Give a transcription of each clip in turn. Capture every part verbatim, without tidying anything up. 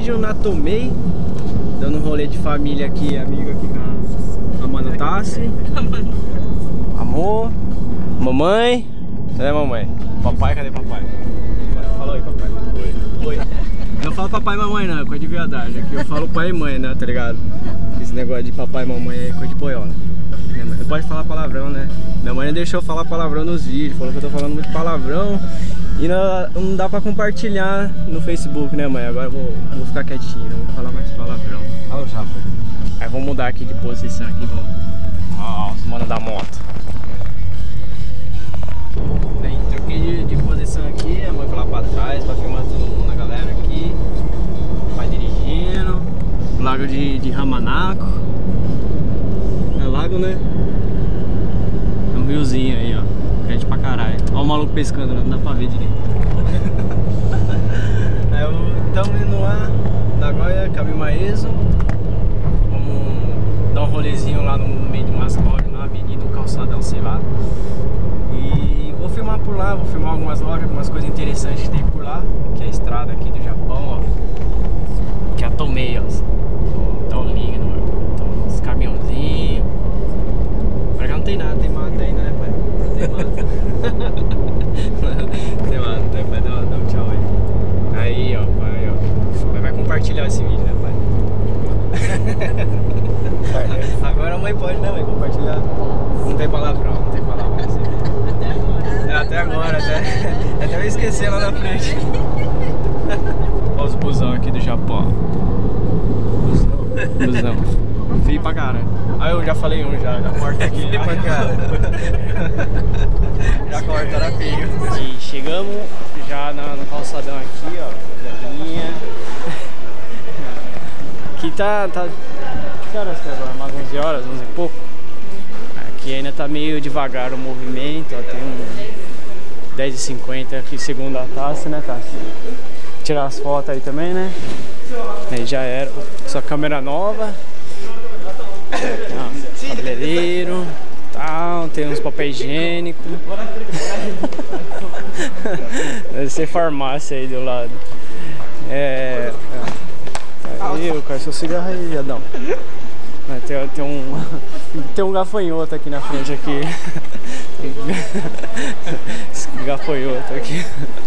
vídeo na Tomei, dando um rolê de família aqui, amigo aqui com a Mano Tassi. Amor, mamãe, cadê mamãe? Papai, cadê papai? Fala aí, papai. Oi. Oi. Eu não falo papai e mamãe não, é coisa de verdade. Aqui eu falo pai e mãe, né, tá ligado? Esse negócio de papai e mamãe é coisa de boiola. Não pode falar palavrão, né? Minha mãe não deixou eu falar palavrão nos vídeos, falou que eu tô falando muito palavrão. E não, não dá pra compartilhar no Facebook, né, mãe? Agora eu vou, vou ficar quietinho, não vou falar mais palavrão. Fala, chapa. Aí vamos mudar aqui de posição aqui, vamos. Ó, os mano da moto. Bem, troquei de, de posição aqui, a mãe foi lá pra trás pra filmar todo mundo, a galera aqui. Pai dirigindo. Lago de, de Ramanaco. É lago, né? É um riozinho aí, ó. Grande pra caralho. Olha o maluco pescando, não dá pra ver direito. Aí estamos indo lá, Nagoya, caminho Maeso. Vamos dar um rolezinho lá no meio de umas lojas, na avenida, um calçadão, sei lá. E vou filmar por lá, vou filmar algumas lojas, algumas coisas interessantes que tem por lá. Que é a estrada aqui do Japão, ó. Que é a Tomei, ó. Tão lindo, mano. Então, uns caminhãozinhos. Pra cá não tem nada, tem mata ainda, né, pai? Tem mata. Tem mata, né, pai? Dá, dá um tchau aí. Aí, ó, pai, ó. Vai, vai compartilhar esse vídeo, né, pai? Agora a mãe pode, né, mãe? Compartilhar. Não tem palavrão, não tem palavrão. Até agora. É, até agora, até. Até eu esqueci lá na frente. Olha os busão aqui do Japão. Busão. Busão. Feio pra cara. Ah, eu já falei um já, já corta aqui. Feio pra cara. Já corta, era feio. E chegamos já na, no calçadão aqui, ó. Linha. Aqui tá, tá. Que horas que é agora? Umas onze horas, onze e pouco. Aqui ainda tá meio devagar o movimento, ó. Tem um dez e cinquenta aqui, segundo a Tassi, né, Tassi? Tirar as fotos aí também, né? Aí já era. Sua câmera nova. Aqui, ó, cabeleireiro, tal, tem uns papéis higiênicos. Deve ser farmácia aí do lado. É. Aí, eu quero seu cigarro aí, viadão. Tem, tem um. Tem um gafanhoto aqui na frente aqui. Esse gafanhoto aqui.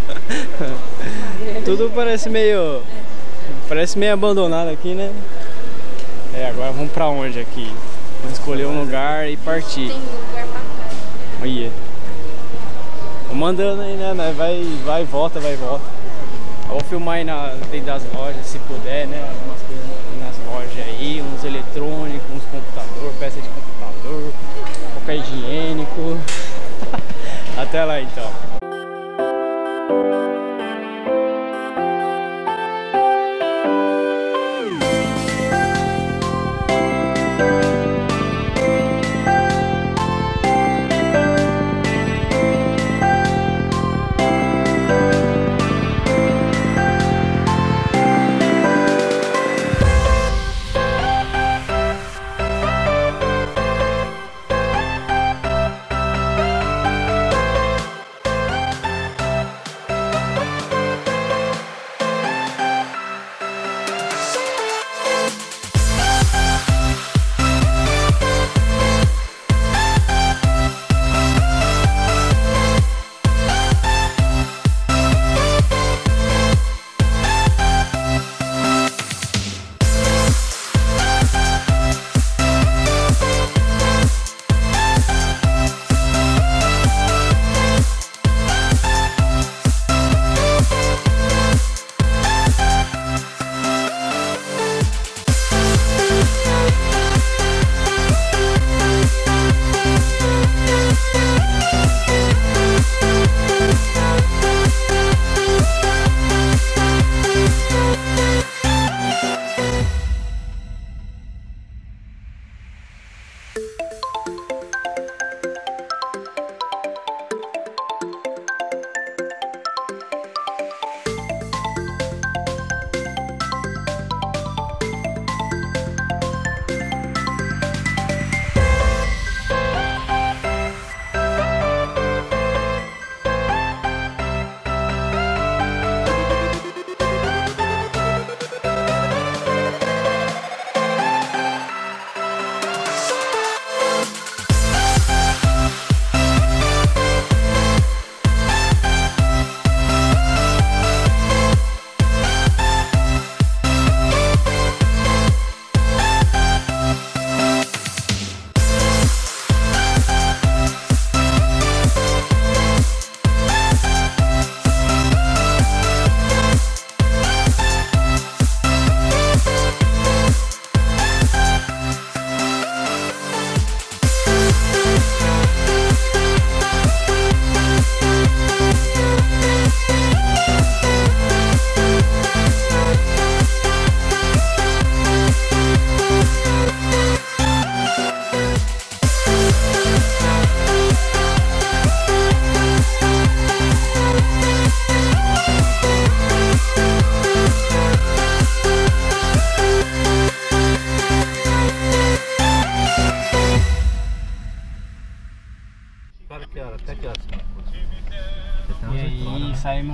Tudo parece meio. Parece meio abandonado aqui, né? É, agora vamos pra onde aqui? Vamos escolher um lugar e partir. Tem lugar pra cá. Olha. Vamos andando aí, né? Vai, vai, volta, vai, volta. Eu vou filmar aí na, dentro das lojas, se puder, né? Algumas coisas nas lojas aí, uns eletrônicos, uns computadores, peça de computador, papel higiênico. Até lá então.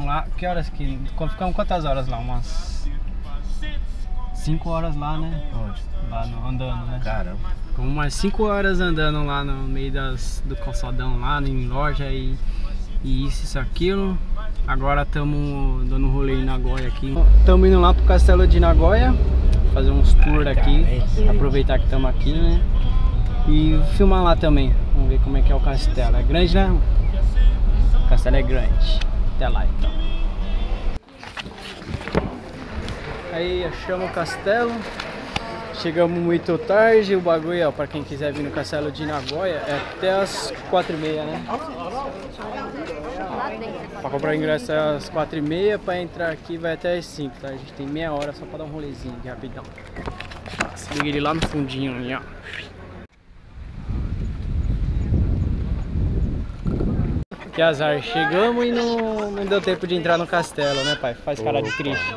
lá, que horas que... Ficamos quantas horas lá? Umas... cinco horas lá, né? Onde? Lá no, andando, né? Caramba. Ficamos umas cinco horas andando lá no meio das, do calçadão lá, em loja e, e isso, isso, aquilo. Agora estamos dando um rolê em Nagoya aqui. Estamos indo lá pro castelo de Nagoya, fazer uns tours aqui, aproveitar que estamos aqui, né? E filmar lá também, vamos ver como é que é o castelo. É grande, né? O castelo é grande. Até lá então. Aí achamos o castelo. Chegamos muito tarde, o bagulho, ó, pra quem quiser vir no castelo de Nagoya, é até as quatro e meia, né? Pra comprar o ingresso é às quatro e meia, pra entrar aqui vai até as cinco, tá? A gente tem meia hora só pra dar um rolezinho aqui rapidão. Se liga ele lá no fundinho ali, ó. Que azar, chegamos e não, não deu tempo de entrar no castelo, né, pai? Faz cara de triste.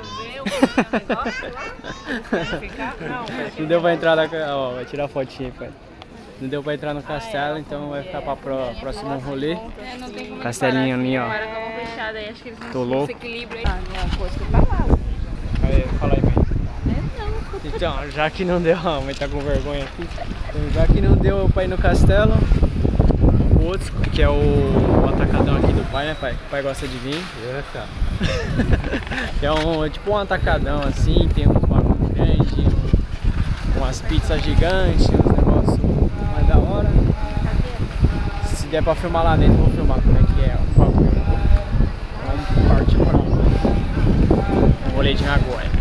Não deu pra entrar na... Ó, vai tirar a fotinha, pai. Não deu pra entrar no castelo, então vai ficar pra pro, próximo rolê. Castelinho ali, ó. Tô louco. Aí, fala aí, mãe. Então, já que não deu, a mãe tá com vergonha aqui. Então, já que não deu pra ir no castelo, o outro, que é o, o atacadão aqui do pai, né, pai? O pai gosta de vir. É, cara. Que é um, tipo um atacadão assim, tem uns bagulho grande, umas pizzas gigantes, uns negócios mais da hora. Se der pra filmar lá dentro, vou filmar como é que é o bagulho. Vamos partir pra um rolê de Nagoya.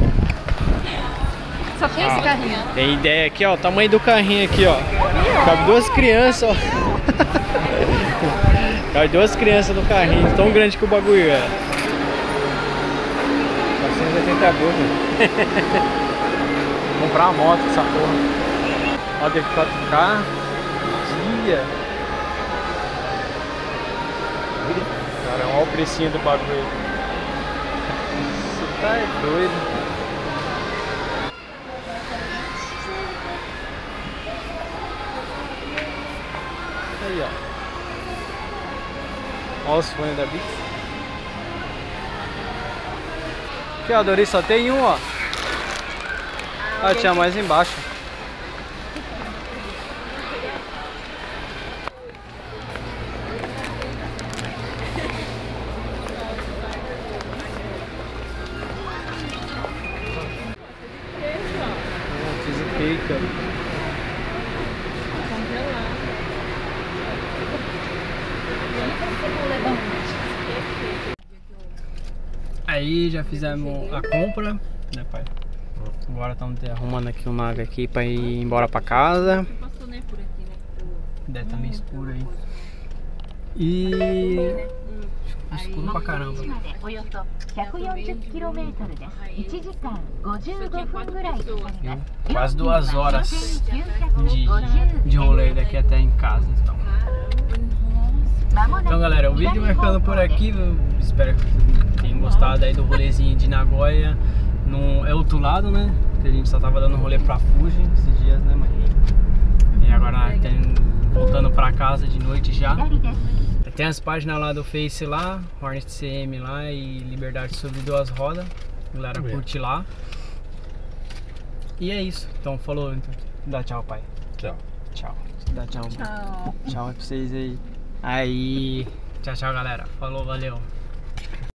Só tem esse carrinho. Tem ideia aqui, ó, o tamanho do carrinho aqui, ó. Cabe duas crianças, ó. Cabe duas crianças no carrinho, tão grande que o bagulho é. novecentos e oitenta gols, comprar uma moto essa porra. Ó, D quatro K. Dia. Cara, olha o precinho do bagulho. Você tá doido. Aí, ó. Olha os fones da Beats. Aqui, ó, Dori, só tem um, ó. Ah, tinha mais embaixo. Aí já fizemos a compra, né, pai? Agora estamos arrumando aqui o nave aqui pra ir embora pra casa. Deve estar meio escuro aí. E... escuro pra caramba. Quase duas horas de, de rolê daqui até em casa, então. Então, galera, o vídeo vai ficando por aqui. Eu espero que tenham gostado aí do rolezinho de Nagoya. No, é outro lado, né? Que a gente só tava dando rolê pra Fuji esses dias, né, mãe? E agora tem, voltando pra casa de noite já. Tem as páginas lá do Face lá, Hornet C M lá e Liberdade sobre duas rodas. Galera, curte lá. E é isso. Então, falou. Então. Dá tchau, pai. Tchau. Tchau. Dá tchau. Tchau. Tchau pra vocês aí. Aí. Tchau, tchau, galera. Falou, valeu.